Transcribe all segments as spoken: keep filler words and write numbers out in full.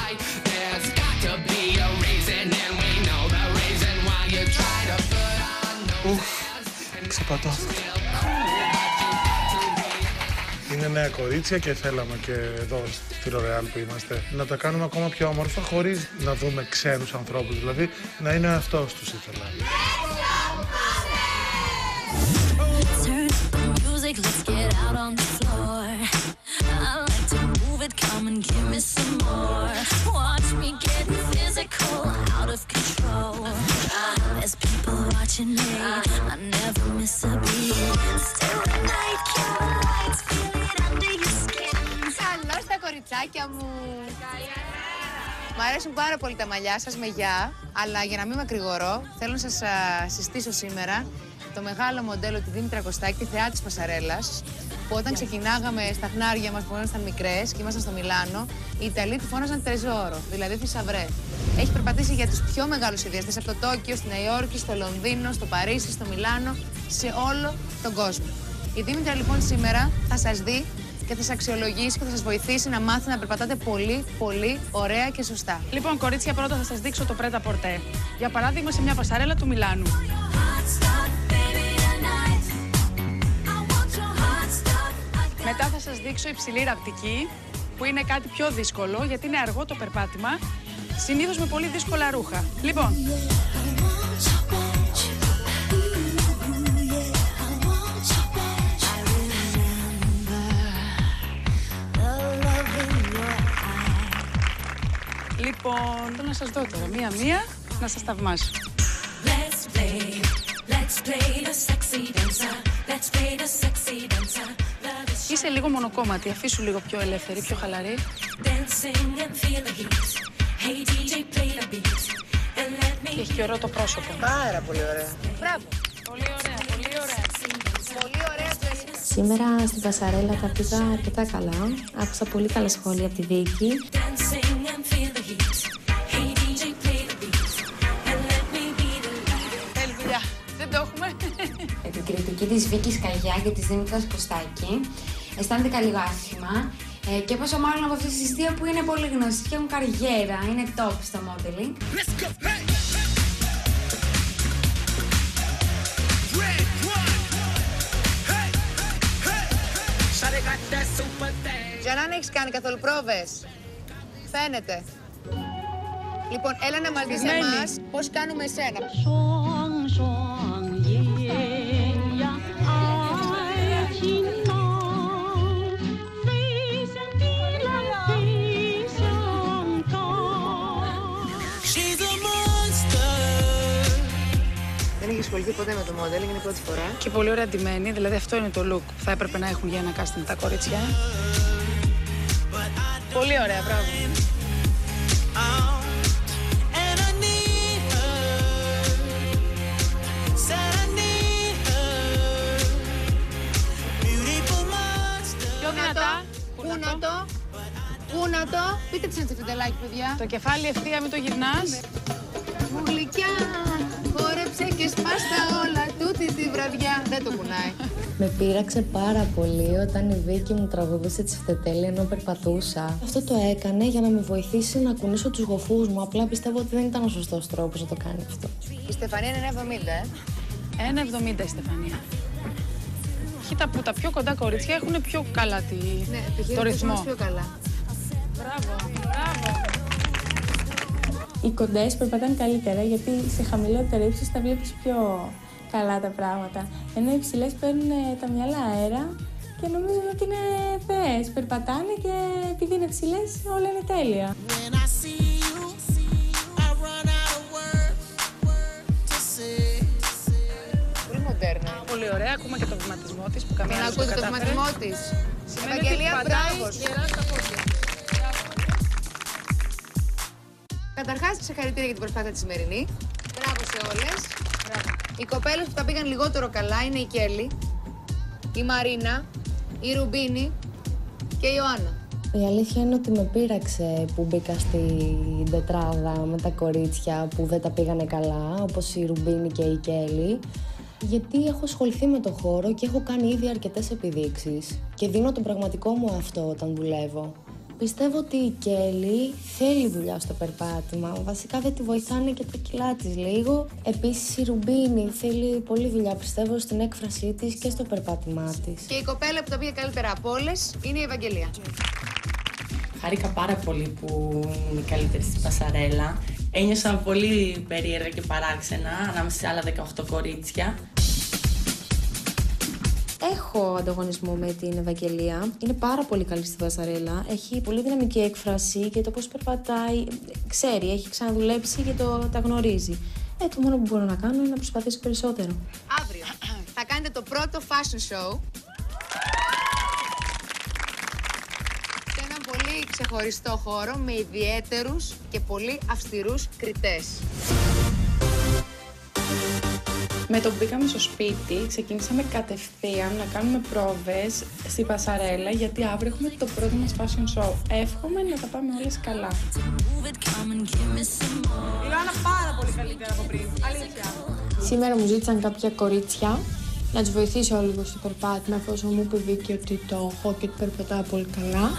Ξεπατώθηκα. Είναι νέα κορίτσια και θέλαμε και εδώ στη L'Oréal που είμαστε να τα κάνουμε ακόμα πιο όμορφα χωρίς να δούμε ξένους ανθρώπους, δηλαδή να είναι αυτός τους ήθελα. Καλώς τα κοριτσάκια μου. Μ' αρέσουν πάρα πολύ τα μαλλιά σας με γιά, αλλά για να μην μακρηγορώ, θέλω να σας α, συστήσω σήμερα το μεγάλο μοντέλο τη Δήμητρα Κωστάκη, τη θεά της πασαρέλας, που όταν ξεκινάγαμε στα χνάρια μας που ήμασταν μικρές και ήμασταν στο Μιλάνο, οι Ιταλοί τη φώναζαν τρεζόρο, δηλαδή θησαυρέ. Έχει περπατήσει για τους πιο μεγάλους ιδιαστές από το Τόκιο, στη Νέα Υόρκη, στο Λονδίνο, στο Παρίσι, στο Μιλάνο, σε όλο τον κόσμο. Η Δήμητρα λοιπόν σήμερα θα σας δει και θα σας αξιολογήσει και θα σας βοηθήσει να μάθετε να περπατάτε πολύ, πολύ ωραία και σωστά. Λοιπόν, κορίτσια, πρώτα θα σας δείξω το πρέτα-πορτέ. Για παράδειγμα, σε μια πασαρέλα του Μιλάνου. Μετά θα σας δείξω υψηλή ραπτική, που είναι κάτι πιο δύσκολο, γιατί είναι αργό το περπάτημα, συνήθως με πολύ δύσκολα ρούχα. Λοιπόν, Λοιπόν, θέλω να σας δω τώρα μία-μία, να σας θαυμάσω. Είσαι λίγο μονοκόμματη, αφήσου λίγο πιο ελεύθερη, πιο χαλαρή. Και έχει και ωραίο το πρόσωπο. Πάρα πολύ ωραία. Μπράβο. Πολύ ωραία, πολύ ωραία. Πολύ ωραία. Σήμερα στην πασαρέλα τα πήγα αρκετά καλά. Άκουσα πολύ καλά σχόλια από τη Βίκη. Θέλει δουλειά. Δεν το έχουμε. Επικριτική της Βίκης Καγιά και της Δήμητρας Κωστάκη. Αισθάνθηκα λίγο άσχημα. Ε, και πόσο μάλλον από αυτές τις δύο που είναι πολύ γνωστές και έχουν καριέρα. Είναι top στο modeling. Τζανάν, έχεις κάνει καθόλου πρόβες? Φαίνεται. Λοιπόν, έλα να μας δεις εμάς πώς κάνουμε εσένα. Δεν έχει ασχοληθεί ποτέ με το modeling, είναι η πρώτη φορά. Και πολύ ωραία ντυμένη, δηλαδή αυτό είναι το look που θα έπρεπε να έχουν για ένα casting τα κορίτσια. Πολύ ωραία, μπράβο. Πιο δυνατά. Πού να το, πού να το, πείτε της ένα τσιφτεντελάκι, παιδιά. Το κεφάλι ευθεία, μην το γυρνάς. Μου γλυκιά, χόρεψε και σπάστα όλα τούτη τη βραδιά. Δεν το κουνάει. Με πείραξε πάρα πολύ όταν η Βίκη μου τραγουδούσε τσιφτετέλη ενώ περπατούσα. Αυτό το έκανε για να με βοηθήσει να κουνήσω τους γοφούς μου. Απλά πιστεύω ότι δεν ήταν ο σωστός τρόπος να το κάνει αυτό. Η Στεφανία είναι ένα εβδομήντα, ε. ένα εβδομήντα η Στεφανία. Κοίτα που τα πιο κοντά κορίτσια έχουν πιο καλά τη... Ναι, το ρυθμό. Πιο καλά. Μπράβο, μπράβο. Οι κοντές περπατάνε καλύτερα γιατί σε χαμηλότερο ύψος τα βλέπεις πιο καλά τα πράγματα. Ενώ οι υψηλές παίρνουν τα μυαλά αέρα και νομίζουν ότι είναι θεές. Περπατάνε και επειδή είναι ψηλές όλα είναι τέλεια. Πολύ μοντέρνα. Πολύ ωραία, ακούμε και το βηματισμό της που καμία Μην άλλη ακούτε το το βηματισμό της. Ευαγγελία, μπράβο. Καταρχάς, συγχαρητήρια για την προσπάθεια τη σημερινή. Μπράβο σε όλες. Οι κοπέλες που τα πήγαν λιγότερο καλά είναι η Κέλλη, η Μαρίνα, η Ρουμπίνη και η Ιωάννα. Η αλήθεια είναι ότι με πείραξε που μπήκα στην τετράδα με τα κορίτσια που δεν τα πήγανε καλά, όπως η Ρουμπίνη και η Κέλλη. Γιατί έχω ασχοληθεί με το χώρο και έχω κάνει ήδη αρκετές επιδείξεις και δίνω τον πραγματικό μου αυτό όταν δουλεύω. Πιστεύω ότι η Κέλλη θέλει δουλειά στο περπάτημα. Βασικά δεν τη βοηθάνε και τα κιλά της λίγο. Επίσης η Ρουμπίνη θέλει πολλή δουλειά, πιστεύω, στην έκφρασή της και στο περπάτημά της. Και η κοπέλα που τα πήγε καλύτερα από όλες είναι η Ευαγγελία. Χάρηκα πάρα πολύ που είναι η καλύτερη στη πασαρέλα. Ένιωσα πολύ περίεργα και παράξενα ανάμεσα σε άλλα δεκαοκτώ κορίτσια. Έχω ανταγωνισμό με την Ευαγγελία. Είναι πάρα πολύ καλή στη πασαρέλα. Έχει πολύ δυναμική έκφραση και το πώς περπατάει. Ξέρει, έχει ξαναδουλέψει και το, τα γνωρίζει. Ε, το μόνο που μπορώ να κάνω είναι να προσπαθήσω περισσότερο. Αύριο θα κάνετε το πρώτο fashion show. Σε έναν πολύ ξεχωριστό χώρο με ιδιαίτερους και πολύ αυστηρούς κριτές. Με το που μπήκαμε στο σπίτι, ξεκίνησαμε κατευθείαν να κάνουμε πρόβες στη πασαρέλα, γιατί αύριο έχουμε το πρώτο μας fashion show. Εύχομαι να τα πάμε όλες καλά. Η Ιωάννα πάρα πολύ καλύτερα από πριν, αλήθεια. Σήμερα μου ζήτησαν κάποια κορίτσια να τους βοηθήσω λίγο στο περπάτημα, εφόσον μου είπε η Βίκη ότι το έχω και ότι περπατάω πολύ καλά.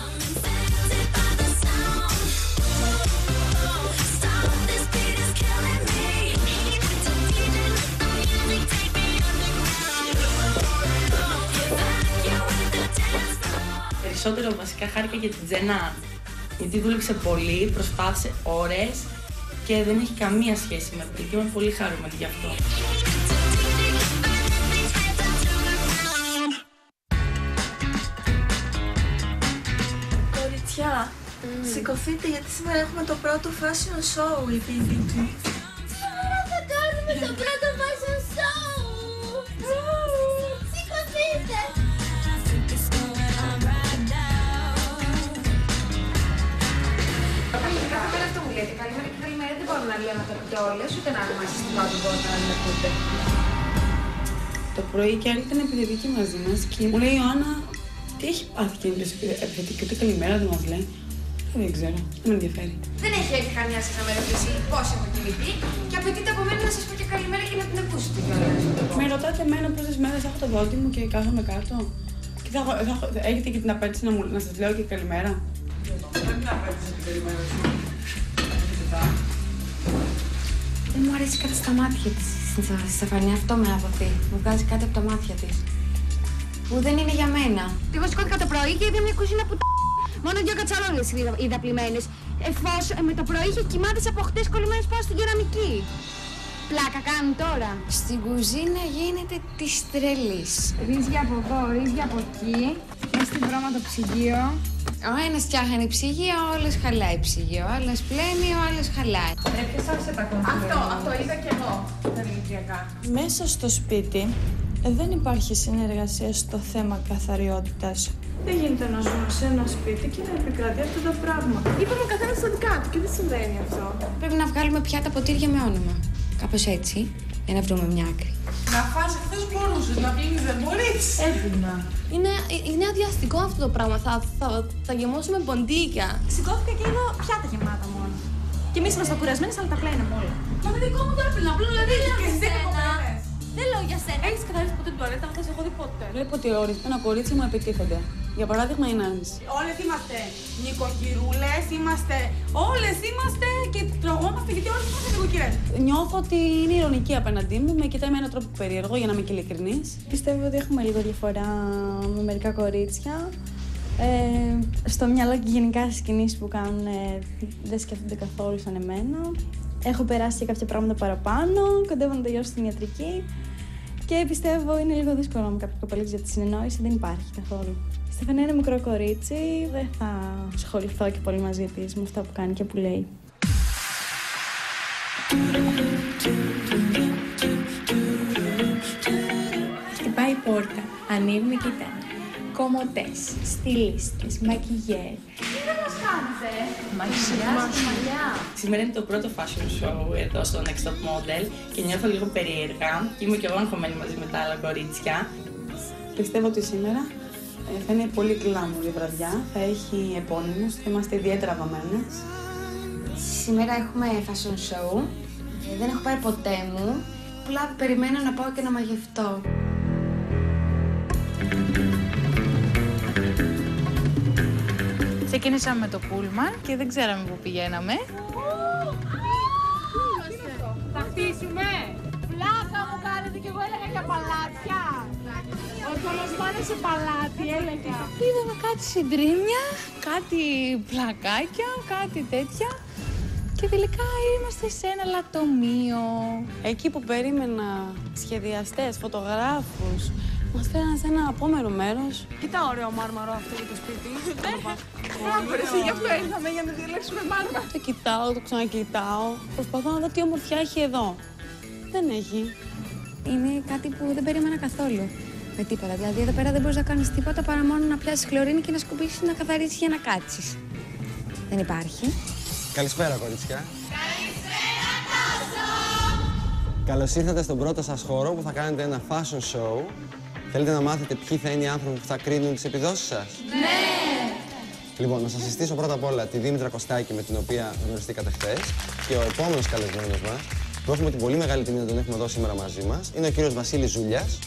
Περισσότερο βασικά χάρηκα για την Τζενά, γιατί δούλεψε πολύ, προσπάθησε ώρες και δεν έχει καμία σχέση με πριν και είμαι πολύ χαρούμενη γι' αυτό. Κοριτσιά, mm. σηκωθείτε γιατί σήμερα έχουμε το πρώτο fashion show, είπε η Βίκη. Σήμερα θα κάνουμε το πρώτο fashion show! Σηκωθείτε! Κάθε μέρα αυτό μου λέτε. Καλημέρα και καλημέρα δεν μπορούμε να λέμε το ακούτε όλες, ούτε να είμαστε στην πρώτη μπορούμε να λέμε ακούτε. Το πρωί και άλλη ήταν επιθετική μαζί μας και μου λέει η Ιωάννα τι έχει πάθει και είναι επιθετική και ούτε καλημέρα δεν μας λέει. Δεν ξέρω, δεν με ενδιαφέρει. Δεν έχει έρθει καμιά σας να με ρωτήσει πώς έχω κοιμηθεί και απαιτείται από μένα να σας πω και καλημέρα και να την ακούσετε κιόλας. Με ρωτάτε εμένα πόσες μέρες έχω το δόντι μου και κάθομαι κάτω. Και θα, θα, θα, έχετε και την απέτηση να, μου, να σας λέω και καλημέρα. Δεν την απέτηση την καλημέρα σου. Δεν μου αρέσει κάτι στα μάτια της, στη Στεφανία. Αυτό με αποθεί. Μου βγάζει κάτι από τα μάτια της. Που δεν είναι για μένα. Εγώ σηκώθηκα το πρωί και είδα μια κουζίνα που μόνο δύο κατσαρόλες είδα πλημμένες. Εφόσον με το πρωί είχε κοιμάδες από χτες κολλημένες πάνω στην κεραμική. Πλάκα κάνουν τώρα. Στην κουζίνα γίνεται της τρελής. Ρύζια από εδώ, ρύζια από εκεί. Μέσα στην βρώμα το ψυγείο. Ο ένας φτιάχνει ψυγείο, ο άλλος χαλάει ψυγείο. Ο άλλος πλένει, ο άλλος χαλάει. Ποιος άφησε τα κόμματα. Αυτό, αυτό είδα και εγώ. Τα δημητριακά. Μέσα στο σπίτι δεν υπάρχει συνεργασία στο θέμα καθαριότητας. Δεν γίνεται να ζούμε σε ένα σπίτι και να επικρατεί αυτό το πράγμα. Είπαμε ο καθένας στα δικά του και δεν συμβαίνει αυτό. Πρέπει να βγάλουμε πιάτα ποτήρια με όνομα. Κάπως έτσι, για να βρούμε μια άκρη. Να φας εχθές μπορούσες, να πίνεις δεν μπορείς. Έδινα. Είναι, είναι αδιαστικό αυτό το πράγμα. Θα, θα, θα γεμώσουμε ποντίκια. Σηκώθηκα και είδα πιάτα γεμάτα μόνο. Και εμείς είμαστε κουρασμένες, αλλά τα πλέναμε όλα. Μα με δικό μου τώρα πριν, απλό δηλαδή και εσύ δέκα κοπέλες. Δεν λέω για σένα. Έχεις καθαρίσει ποτέ την τουαλέτα, δεν σε έχω δει ποτέ. Βλέπω ότι ορισμένα κορίτσια μου επιτίθενται. Για παράδειγμα η Νάνης. Όλες είμαστε νοικοκυρούλες, είμαστε. Όλες είμαστε και τρογόμαστε γιατί όλες είμαστε νοικοκυρές. Νιώθω ότι είναι ειρωνική απέναντί μου, με κοιτάει με έναν τρόπο περίεργο για να είμαι και ειλικρινής. Πιστεύω ότι έχουμε λίγο διαφορά με μερικά κορίτσια. Ε, στο μυαλό και γενικά στις κινήσεις που κάνουν ε, δεν σκέφτονται καθόλου σαν εμένα. Έχω περάσει και κάποια πράγματα παραπάνω, κοντεύω να τελειώσω στην ιατρική και πιστεύω είναι λίγο δύσκολο με κάποια κοπελίτσα για τη συνεννόηση, δεν υπάρχει καθόλου. Η Στεφανία είναι μικρό κορίτσι, δεν θα ασχοληθώ και πολύ μαζί της με αυτά που κάνει και που λέει. Χτυπάει η πόρτα, ανοίγουμε και κοιτάμε. Κομμωτές, στυλίστες, μακιγιέρ. Τι θα μας κάνετε, μαγιάζετε μαλλιά. Σήμερα είναι το πρώτο fashion show εδώ στο Next Top Model και νιώθω λίγο περίεργα και είμαι και εγώ αγχωμένη μαζί με τα άλλα κορίτσια. Πιστεύω ότι σήμερα ε, θα είναι πολύ γκλάμουρ η βραδιά, θα έχει επώνυμους, θα είμαστε ιδιαίτερα βαμμένες. Σήμερα έχουμε fashion show. Ε, δεν έχω πάει ποτέ μου. Απλά περιμένω να πάω και να μαγευτώ. Ξεκινήσαμε με το πούλμαν και δεν ξέραμε πού πηγαίναμε. Θα χτίσουμε. Πλάκα μου κάνετε κι εγώ έλεγα για παλάτια. Ότι όλος πάνε σε παλάτι, έλεγα. Είδαμε κάτι συντρίμμια, κάτι πλακάκια, κάτι τέτοια. Και τελικά είμαστε σε ένα λατομείο. Εκεί που περίμενα σχεδιαστές, φωτογράφους, μας φέραν σε ένα απόμερο μέρος. Κοίτα ωραίο μάρμαρο αυτό για το σπίτι. Μπράβο, γι' αυτό ήρθαμε για να διαλέξουμε μάρμαρο. Το κοιτάω, το ξανακοιτάω. Προσπαθώ να δω τι ομορφιά έχει εδώ. Δεν έχει. Είναι κάτι που δεν περίμενα καθόλου. Με τίποτα. Δηλαδή, εδώ πέρα δεν μπορείς να κάνεις τίποτα παρά μόνο να πιάσεις χλωρίνη και να σκουπίσεις, να καθαρίσεις για να κάτσεις. Δεν υπάρχει. Καλησπέρα, κορίτσια. Καλησπέρα, Τάσο! Καλώς ήρθατε στον πρώτο σας χώρο που θα κάνετε ένα fashion show. Θέλετε να μάθετε ποιοι θα είναι οι άνθρωποι που θα κρίνουν τις επιδόσεις σας? Ναι! Λοιπόν, να σας συστήσω πρώτα απ' όλα τη Δήμητρα Κωστάκη, με την οποία γνωριστήκατε χθες. Και ο επόμενος καλεσμένος μας, που έχουμε την πολύ μεγάλη τιμή να τον έχουμε εδώ σήμερα μαζί μας, είναι ο κύριος Βασίλης Ζούλιας.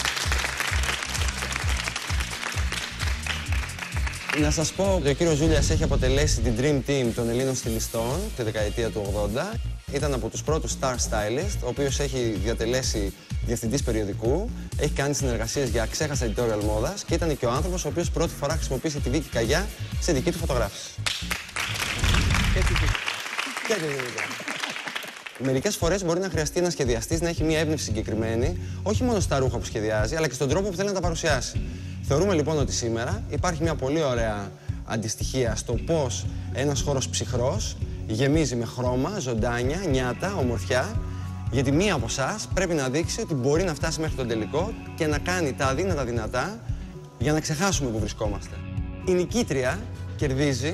Να σας πω ότι ο κύριος Ζούλιας έχει αποτελέσει την Dream Team των Ελλήνων στιλιστών τη δεκαετία του ογδόντα. Ήταν από τους πρώτους star stylist, ο οποίος έχει διατελέσει διευθυντής περιοδικού, έχει κάνει συνεργασίες για αξέχαστα editorial μόδας και ήταν και ο άνθρωπος ο οποίος πρώτη φορά χρησιμοποίησε τη Βίκη Καγιά σε δική του φωτογράφηση. Και τη Βίκη. Και τη Βίκη. Μερικές φορές μπορεί να χρειαστεί ένα σχεδιαστής να έχει μια έμπνευση συγκεκριμένη, όχι μόνο στα ρούχα που σχεδιάζει, αλλά και στον τρόπο που θέλει να τα παρουσιάσει. Θεωρούμε λοιπόν ότι σήμερα υπάρχει μια πολύ ωραία αντιστοιχία στο πώς ένας χώρος ψυχρός γεμίζει με χρώμα, ζωντάνια, νιάτα, ομορφιά, γιατί μία από εσάς πρέπει να δείξει ότι μπορεί να φτάσει μέχρι τον τελικό και να κάνει τα αδύνατα δυνατά για να ξεχάσουμε που βρισκόμαστε. Η νικήτρια κερδίζει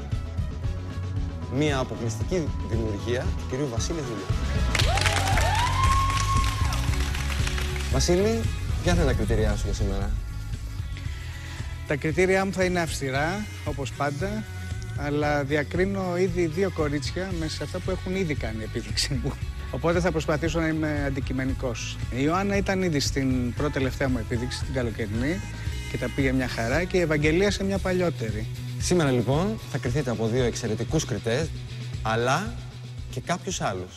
μία αποκλειστική δημιουργία του κυρίου Βασίλη Ζούλια. Βασίλη, ποια θα είναι τα κριτήριά σου για σήμερα? Τα κριτήριά μου θα είναι αυστηρά, όπως πάντα, αλλά διακρίνω ήδη δύο κορίτσια μέσα σε αυτά που έχουν ήδη κάνει επίδειξη μου. Οπότε θα προσπαθήσω να είμαι αντικειμενικός. Η Ιωάννα ήταν ήδη στην πρώτη τελευταία μου επίδειξη, την καλοκαιρινή, και τα πήγε μια χαρά, και η Ευαγγελία σε μια παλιότερη. Σήμερα λοιπόν θα κριθείτε από δύο εξαιρετικούς κριτές, αλλά και κάποιους άλλους.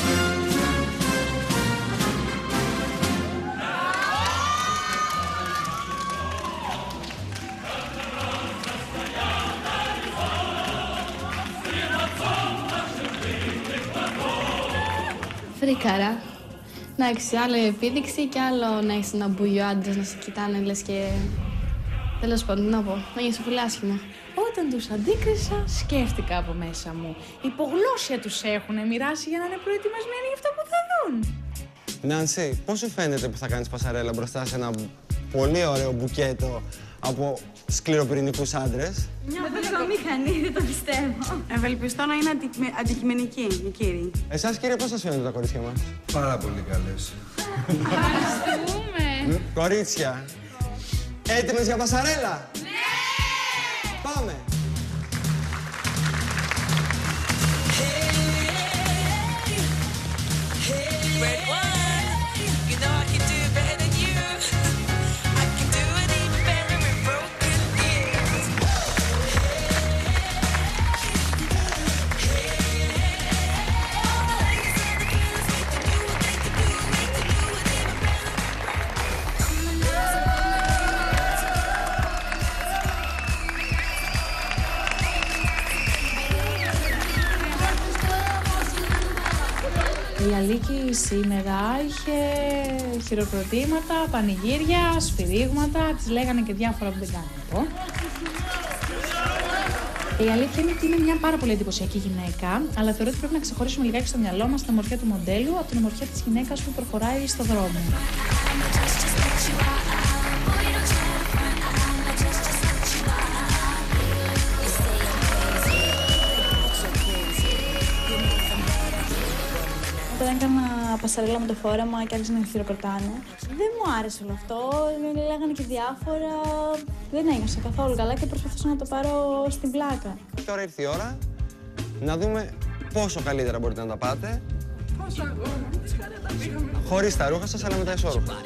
Φρικάρα. Εντάξει, άλλο επίδειξη και άλλο να έχεις ένα μπουλιο άντρες να σε κοιτάνε, λες και... Τέλος πάντων, να πω, να νιώσω πολύ άσχημα. Όταν τους αντίκρισα, σκέφτηκα από μέσα μου. Υπογλώσσια τους έχουν μοιράσει για να είναι προετοιμασμένοι για αυτό που θα δουν. Νάνση, πώς σου φαίνεται που θα κάνεις πασαρέλα μπροστά σε ένα πολύ ωραίο μπουκέτο από σκληροπυρηνικούς άντρες? Μια μηχανή, δεν το πιστεύω. Ευελπιστώ να είναι αντι... αντικειμενική, η κύριοι. Εσάς, κύριε, πώς σας φαίνονται τα κορίτσια μας? Πάρα πολύ καλές. Ευχαριστούμε. Κορίτσια, έτοιμες για πασαρέλα? Ναι! Πάμε! Η Αλίκη σήμερα είχε χειροκροτήματα, πανηγύρια, σφυρίγματα, της λέγανε και διάφορα που δεν κάνω εδώ. Η αλήθεια είναι ότι είναι μια πάρα πολύ εντυπωσιακή γυναίκα, αλλά θεωρώ ότι πρέπει να ξεχωρίσουμε λιγάκι στο μυαλό μας την ομορφιά του μοντέλου από την ομορφιά της γυναίκας που προχωράει στο δρόμο. Όταν έκανα πασαρέλα με το φόρεμα και άρχισαν να χειροκροτάνε, δεν μου άρεσε όλο αυτό. Λέγανε και διάφορα. Δεν ένιωσα καθόλου καλά και προσπαθούσα να το πάρω στην πλάκα. Τώρα ήρθε η ώρα να δούμε πόσο καλύτερα μπορείτε να τα πάτε. Πόσο αγώνα, χαρά τα πήγαμε. Χωρίς τα ρούχα σας, αλλά με τα ισόρροπα.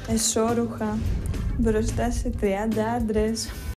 εσώρουχα μπροστά σε τριάντα άντρες.